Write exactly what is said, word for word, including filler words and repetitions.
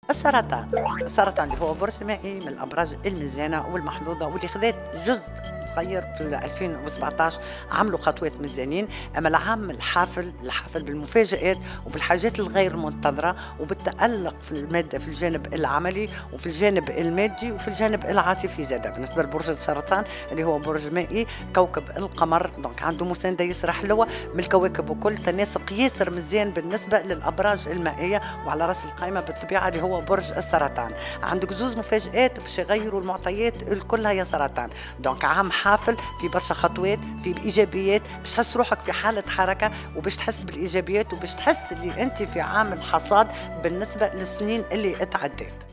السرطان. السرطان اللي هو برج مائي من الابراج المزيانه والمحظوظه واللي خذت جزء صغير في ألفين وسبعطاش، عملوا خطوات مزيانين. اما العام الحافل الحافل بالمفاجآت وبالحاجات الغير منتظره وبالتألق في الماده في الجانب العملي وفي الجانب المادي وفي الجانب العاطفي زاده. بالنسبه لبرج السرطان اللي هو برج مائي، كوكب القمر دونك عنده مسانده ياسر حلوه من الكواكب وكل تناسق ياسر مزيان بالنسبه للابراج المائيه، وعلى راس القائمه بالطبيعه اللي هو برج السرطان. عندك زوز مفاجآت باش يغيروا المعطيات الكلها يا سرطان. دونك عام حافل في برشا خطوات، في ايجابيات، باش تحس روحك في حاله حركه وباش تحس بالايجابيات وباش تحس اللي انت في عام الحصاد بالنسبه للسنين اللي اتعدت.